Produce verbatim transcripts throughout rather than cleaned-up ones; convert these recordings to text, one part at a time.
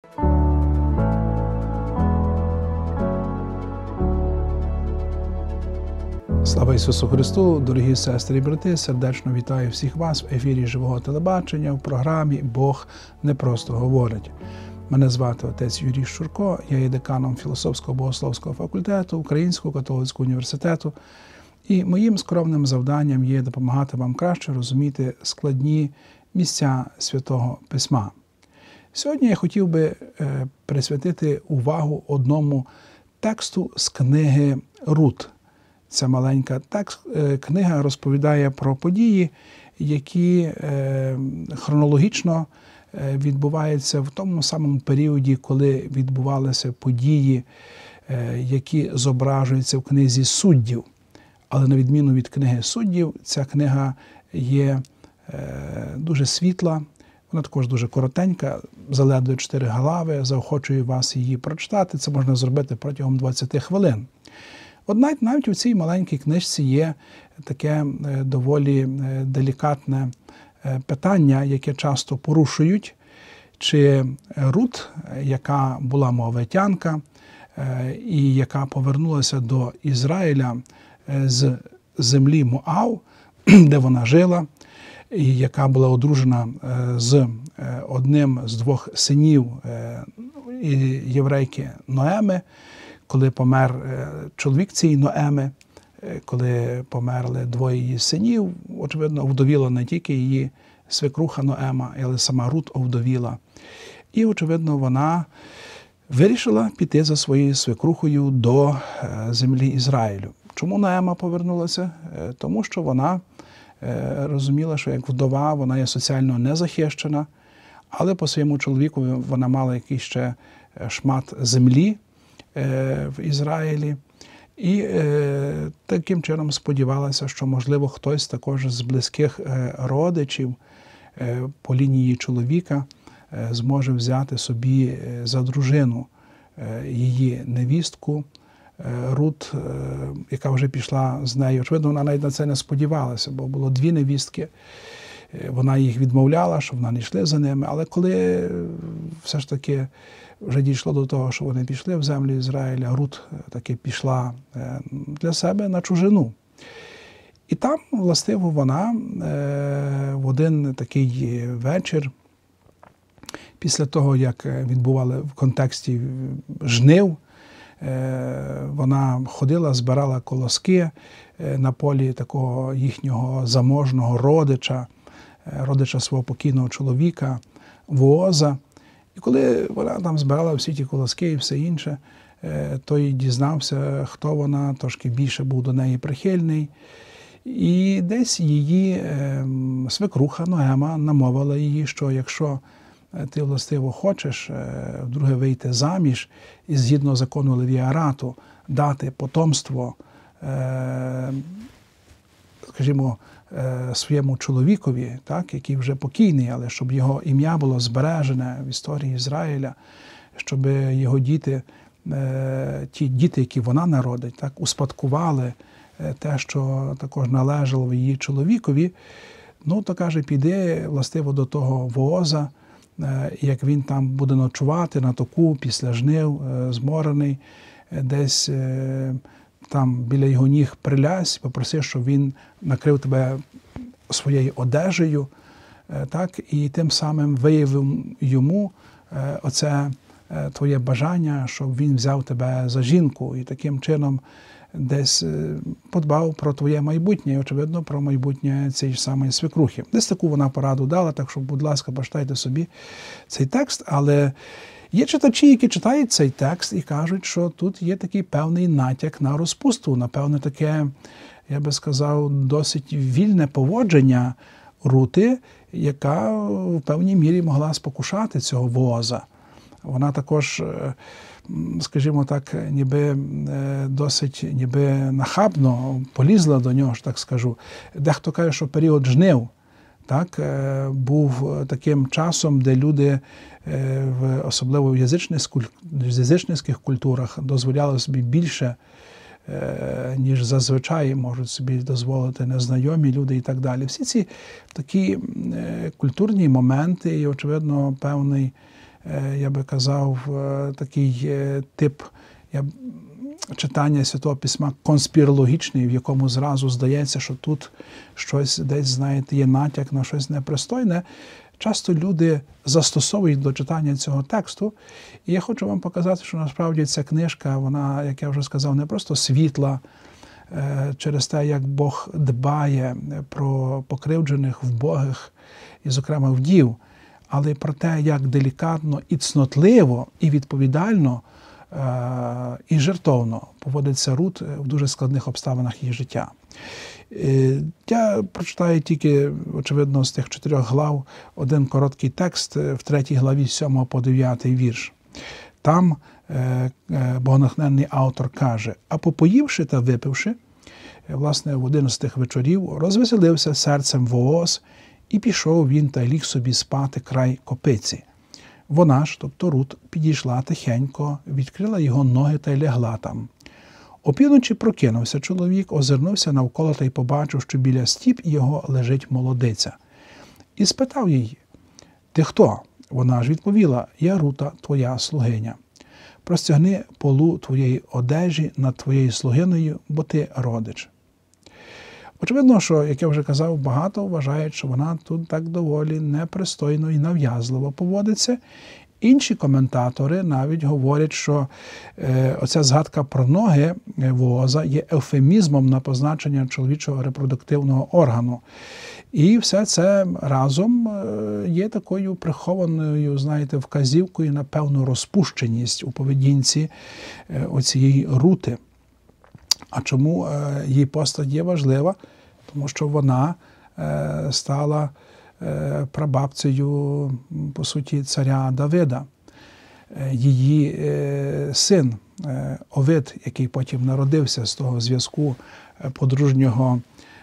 Слава Ісусу Христу, дорогі сестри і брати, сердечно вітаю всіх вас в ефірі Живого телебачення в програмі «Бог не просто говорить». Мене звати отець Юрій Щурко, я є деканом філософського богословського факультету Українського католицького університету. І моїм скромним завданням є допомагати вам краще розуміти складні місця Святого Письма. Сьогодні я хотів би присвятити увагу одному тексту з книги Рут. Ця маленька текст, книга розповідає про події, які хронологічно відбуваються в тому самому періоді, коли відбувалися події, які зображуються в книзі Суддів. Але на відміну від книги Суддів, ця книга є дуже світла, вона також дуже коротенька, заледве чотири глави, заохочую вас її прочитати, це можна зробити протягом двадцяти хвилин. Однак навіть у цій маленькій книжці є таке доволі делікатне питання, яке часто порушують, чи Рут, яка була моавитянка і яка повернулася до Ізраїля з землі Моав, де вона жила, і яка була одружена з одним з двох синів єврейки Ноеми, коли помер чоловік цієї Ноеми, коли померли двоє її синів, очевидно, овдовіла не тільки її свекруха Ноема, але сама Рут овдовіла. І, очевидно, вона вирішила піти за своєю свекрухою до землі Ізраїлю. Чому Ноема повернулася? Тому що вона розуміла, що як вдова вона є соціально незахищена, але по своєму чоловіку вона мала якийсь ще шмат землі в Ізраїлі. І е, таким чином сподівалася, що, можливо, хтось також з близьких е, родичів е, по лінії чоловіка е, зможе взяти собі е, за дружину е, її невістку е, Рут, е, яка вже пішла з нею. Очевидно, вона навіть на це не сподівалася, бо було дві невістки. Е, вона їх відмовляла, що вона не йшла за ними. Але коли все ж таки вже дійшло до того, що вони пішли в землю Ізраїля, Рут таки пішла для себе на чужину. І там, властиво, вона в один такий вечір, після того, як відбували в контексті жнив, вона ходила, збирала колоски на полі такого їхнього заможного родича, родича свого покійного чоловіка, Вооза. І коли вона там збирала всі ті колоски і все інше, той дізнався, хто вона, трошки більше був до неї прихильний. І десь її свекруха Ноема намовила її, що якщо ти, властиво, хочеш вдруге вийти заміж і згідно закону Левіарату дати потомство, скажімо, своєму чоловікові, так, який вже покійний, але щоб його ім'я було збережене в історії Ізраїля, щоб його діти, ті діти, які вона народить, так, успадкували те, що також належало її чоловікові, ну, то, каже, піди, властиво, до того Вооза, як він там буде ночувати на току після жнив, зморений, десь там біля його ніг прилязь, попроси, щоб він накрив тебе своєю одежею, так, і тим самим виявив йому оце твоє бажання, щоб він взяв тебе за жінку і таким чином десь подбав про твоє майбутнє і, очевидно, про майбутнє цієї ж самої свекрухи. Десь таку вона пораду дала, так що, будь ласка, почитайте собі цей текст, але є читачі, які читають цей текст і кажуть, що тут є такий певний натяк на розпусту, напевне, таке, я би сказав, досить вільне поводження Рути, яка в певній мірі могла спокушати цього Вооза. Вона також, скажімо так, ніби досить ніби нахабно полізла до нього, так скажу. Дехто каже, що період жнив, так, був таким часом, де люди, в, особливо в язичницьких культурах, дозволяли собі більше, ніж зазвичай можуть собі дозволити незнайомі люди і так далі. Всі ці такі культурні моменти і, очевидно, певний я би казав, такий тип читання Святого Письма конспірологічний, в якому зразу здається, що тут щось десь, знаєте, є натяк на щось непристойне. Часто люди застосовують до читання цього тексту. І я хочу вам показати, що насправді ця книжка, вона, як я вже сказав, не просто світла через те, як Бог дбає про покривджених, вбогих і, зокрема, вдів, але й про те, як делікатно і цнотливо, і відповідально, і жертовно поводиться Рут в дуже складних обставинах її життя. Я прочитаю тільки, очевидно, з тих чотирьох глав один короткий текст в третій главі з сьомого по дев'ятий вірш. Там богонатхненний автор каже: «А попоївши та випивши, власне, в один з тих вечорів, розвеселився серцем Вооз, і пішов він та ліг собі спати край копиці. Вона ж, тобто Рут, підійшла тихенько, відкрила його ноги та й лягла там. Опівночі прокинувся чоловік, озирнувся навколо та й побачив, що біля стіп його лежить молодиця. І спитав її: «Ти хто?» Вона ж відповіла: «Я Рута, твоя слугиня. Простягни полу твоєї одежі над твоєю слугиною, бо ти родич». Очевидно, що, як я вже казав, багато вважають, що вона тут так доволі непристойно і нав'язливо поводиться. Інші коментатори навіть говорять, що е, оця згадка про ноги Вооза є евфемізмом на позначення чоловічого репродуктивного органу. І все це разом є такою прихованою, знаєте, вказівкою на певну розпущеність у поведінці оцієї Рути. А чому її постать є важлива? Тому що вона стала прабабцею, по суті, царя Давида. Її син Овид, який потім народився з того зв'язку подружнього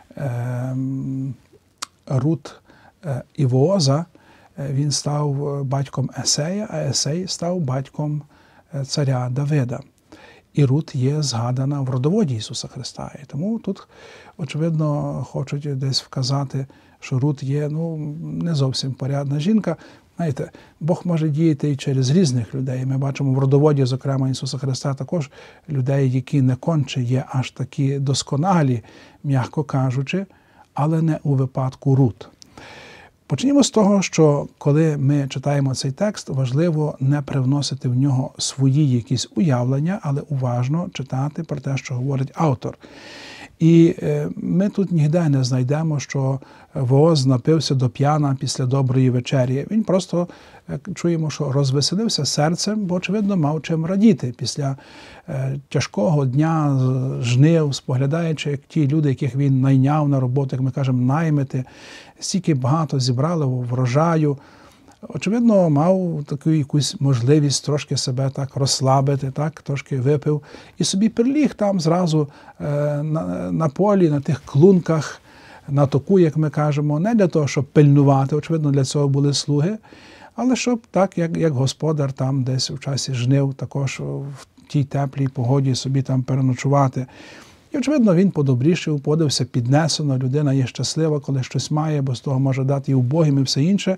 Рут і Вооза, він став батьком Есея, а Есей став батьком царя Давида. І Рут є згадана в родоводі Ісуса Христа. І тому тут, очевидно, хочуть десь вказати, що Рут є, ну, не зовсім порядна жінка. Знаєте, Бог може діяти і через різних людей. Ми бачимо в родоводі, зокрема, Ісуса Христа також людей, які не конче є аж такі досконалі, м'яко кажучи, але не у випадку Рут. Почнімо з того, що коли ми читаємо цей текст, важливо не привносити в нього свої якісь уявлення, але уважно читати про те, що говорить автор. І ми тут ніде не знайдемо, що Вооз напився до п'яна після доброї вечері. Він просто, чуємо, що розвеселився серцем, бо, очевидно, мав чим радіти після тяжкого дня жнив, споглядаючи, як ті люди, яких він найняв на роботу, як ми кажемо, наймити, стільки багато зібрали врожаю. Очевидно, мав таку якусь можливість трошки себе так розслабити, так, трошки випив. І собі приліг там зразу е, на, на полі, на тих клунках, на току, як ми кажемо, не для того, щоб пильнувати, очевидно, для цього були слуги, але щоб так, як, як господар там десь в часі жнив, також в тій теплій погоді собі там переночувати. І, очевидно, він подобрішив, подивився піднесено, людина є щаслива, коли щось має, бо з того може дати і убогим, і все інше.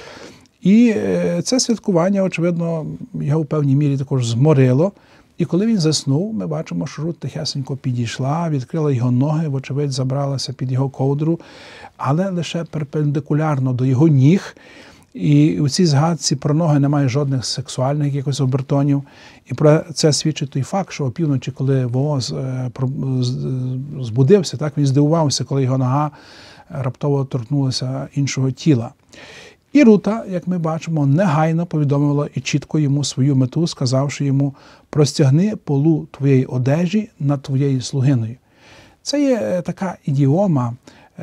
І це святкування, очевидно, його в певній мірі також зморило. І коли він заснув, ми бачимо, що Рут тихесенько підійшла, відкрила його ноги, вочевидь, забралася під його ковдру, але лише перпендикулярно до його ніг. І у цій згадці про ноги немає жодних сексуальних якось обертонів. І про це свідчить той факт, що опівночі, коли Вооз збудився, так, він здивувався, коли його нога раптово торкнулася іншого тіла. І Рута, як ми бачимо, негайно повідомила і чітко йому свою мету, сказавши йому: «Простягни полу твоєї одежі над твоєю слугиною». Це є така ідіома,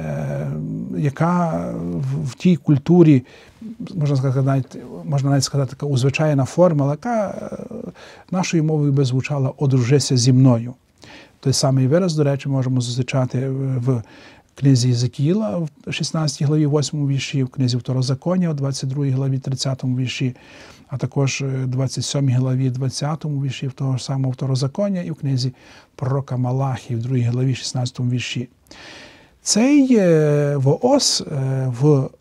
яка в тій культурі, можна сказати, навіть, можна навіть сказати, така узвичайна форма, яка нашою мовою би звучала «одружися зі мною». Той самий вираз, до речі, можемо зустрічати в книзі Єзекіїла в шістнадцятій главі восьмому вірші, в книзі Второзаконня в двадцять другій главі тридцятому вірші, а також в двадцять сьомій главі двадцятому вірші в того ж самого Второзаконня і в книзі пророка Малахії в другій главі шістнадцятому вірші. Цей Вооз в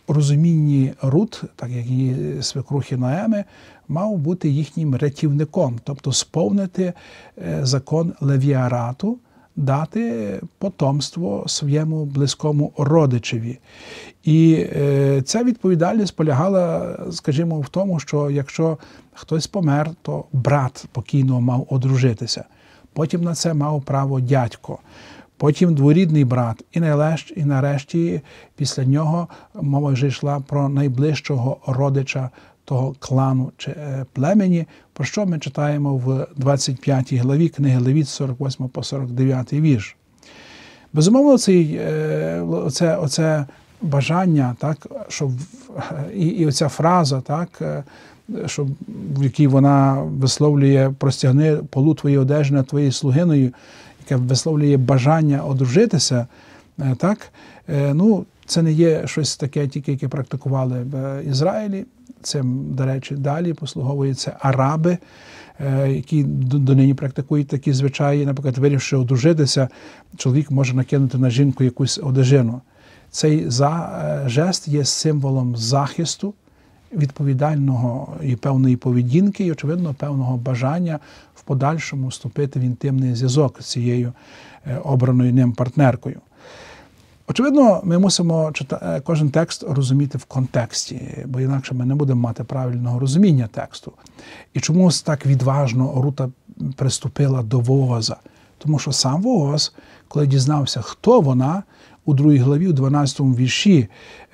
розумінні Рут, так як її свекрухи Ноеми, мав бути їхнім рятівником, тобто сповнити закон Левіарату, дати потомство своєму близькому родичеві. І ця відповідальність полягала, скажімо, в тому, що якщо хтось помер, то брат покійного мав одружитися. Потім на це мав право дядько. Потім дворідний брат. І нарешті, і нарешті після нього мова вже йшла про найближчого родича того клану чи племені, про що ми читаємо в двадцять п'ятій главі книги Левіт, сорок восьмий по сорок дев'ятий вірш. Безумовно, цей, оце, оце бажання, так, щоб, і, і оця фраза, так, щоб, в якій вона висловлює «простягни полу твої одежі над твоєю слугиною», яке висловлює бажання одружитися, так, ну, це не є щось таке, тільки яке практикували в Ізраїлі. Цим, до речі, далі послуговуються араби, які донині практикують такі звичаї. Наприклад, вирішивши одружитися, чоловік може накинути на жінку якусь одежину. Цей жест є символом захисту, відповідального і певної поведінки, і, очевидно, певного бажання в подальшому вступити в інтимний зв'язок з цією обраною ним партнеркою. Очевидно, ми мусимо кожен текст розуміти в контексті, бо інакше ми не будемо мати правильного розуміння тексту. І чомусь так відважно Рута приступила до Вооза? Тому що сам Вооз, коли дізнався, хто вона, у другій главі, у дванадцятому вірші,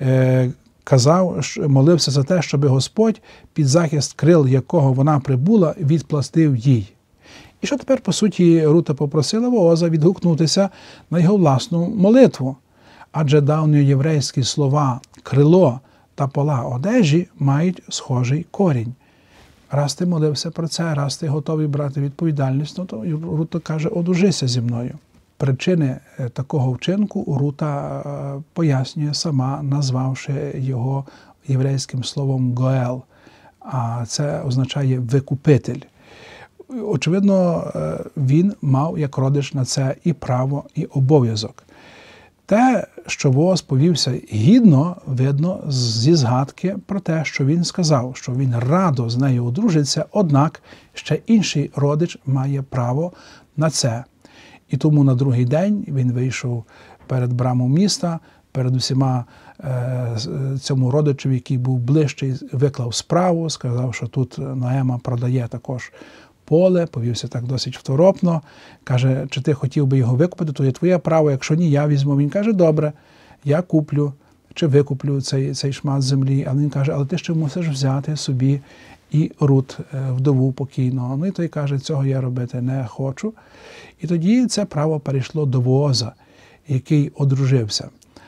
казав, молився за те, щоб Господь, під захист крил якого вона прибула, відплатив їй. І що тепер, по суті, Рута попросила Вооза відгукнутися на його власну молитву. Адже давньоєврейські слова «крило» та «пола одежі» мають схожий корінь. Раз ти молився про це, раз ти готовий брати відповідальність, ну, то Рута каже «одружися зі мною». Причини такого вчинку Рута пояснює сама, назвавши його єврейським словом «гоел», а це означає «викупитель». Очевидно, він мав як родич на це і право, і обов'язок. Те, що Вооз повівся гідно, видно зі згадки про те, що він сказав, що він радо з нею одружиться, однак ще інший родич має право на це. І тому на другий день він вийшов перед браму міста, перед усіма е, цьому родичеві, який був ближчий, виклав справу, сказав, що тут Ноема продає також поле, повівся так досить второпно, каже, чи ти хотів би його викупити, то є твоє право, якщо ні, я візьму. Він каже, добре, я куплю чи викуплю цей, цей шмат землі. Але він каже, але ти ще мусиш взяти собі і Рут, вдову покійного. Ну і той каже, цього я робити не хочу. І тоді це право перейшло до Вооза, який одружився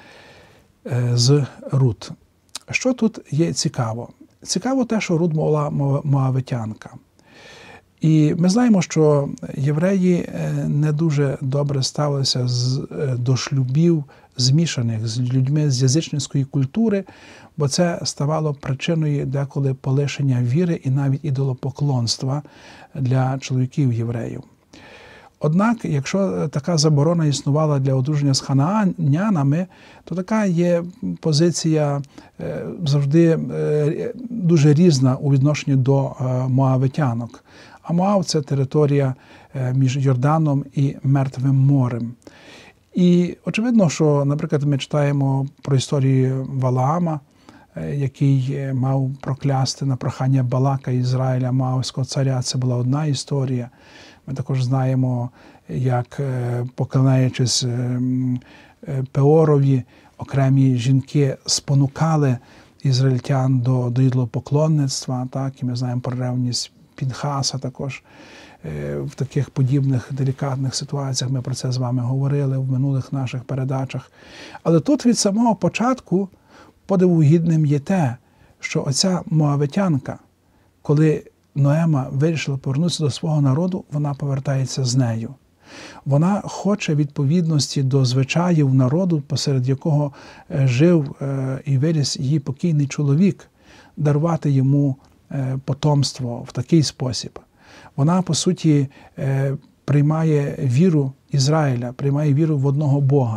з Рут. Що тут є цікаво? Цікаво те, що Рут була моавитянка. І ми знаємо, що євреї не дуже добре ставилися до шлюбів змішаних з людьми з язичницької культури, бо це ставало причиною деколи полишення віри і навіть ідолопоклонства для чоловіків-євреїв. Однак, якщо така заборона існувала для одруження з ханаанянами, то така є позиція завжди дуже різна у відношенні до моавитянок. А Моав – це територія між Йорданом і Мертвим морем. І очевидно, що, наприклад, ми читаємо про історію Валаама, який мав проклясти на прохання Балака Ізраїля, Моавського царя. Це була одна історія. Ми також знаємо, як, поклоняючись Пеорові, окремі жінки спонукали ізраїльтян до, до ідолопоклонництва. Так? І ми знаємо про ревність Пінхаса також. В таких подібних делікатних ситуаціях ми про це з вами говорили в минулих наших передачах. Але тут від самого початку подиву гідним є те, що оця моавитянка, коли Ноема вирішила повернутися до свого народу, вона повертається з нею. Вона хоче відповідності до звичаїв народу, посеред якого жив і виріс її покійний чоловік, дарувати йому потомство в такий спосіб. Вона, по суті, приймає віру Ізраїля, приймає віру в одного Бога.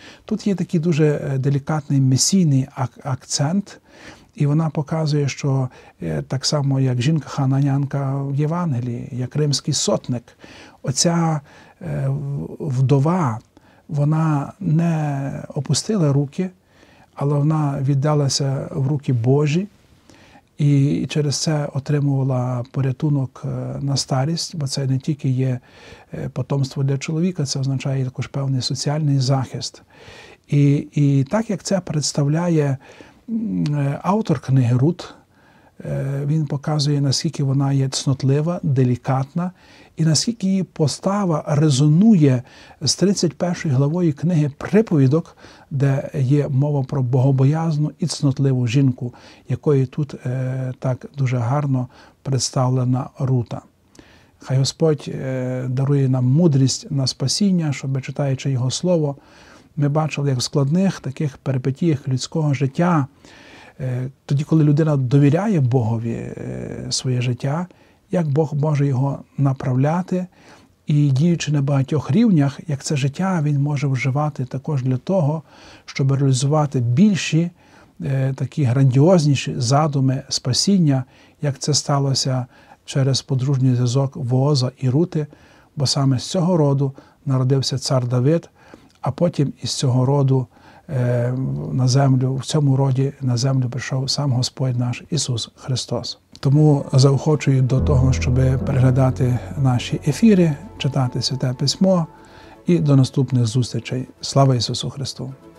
Тут є такий дуже делікатний месійний акцент, і вона показує, що так само, як жінка-хананянка в Євангелії, як римський сотник, оця вдова, вона не опустила руки, але вона віддалася в руки Божі, і через це отримувала порятунок на старість, бо це не тільки є потомство для чоловіка, це означає також певний соціальний захист. І, і так як це представляє автор книги Рут, він показує, наскільки вона є цнотлива, делікатна, і наскільки її постава резонує з тридцять першою главою книги «Приповідок», де є мова про богобоязну і цнотливу жінку, якою тут е, так дуже гарно представлена Рута. Хай Господь е, дарує нам мудрість на спасіння, щоб, читаючи Його Слово, ми бачили, як в складних таких перипетіях людського життя, е, тоді, коли людина довіряє Богові е, своє життя, як Бог може його направляти, і діючи на багатьох рівнях, як це життя він може вживати також для того, щоб реалізувати більші, е, такі грандіозніші задуми спасіння, як це сталося через подружній зв'язок Вооза і Рути, бо саме з цього роду народився цар Давид, а потім із цього роду е, на землю, в цьому роді на землю прийшов сам Господь наш Ісус Христос. Тому заохочую до того, щоб переглядати наші ефіри, читати Святе Письмо, і до наступних зустрічей. Слава Ісусу Христу!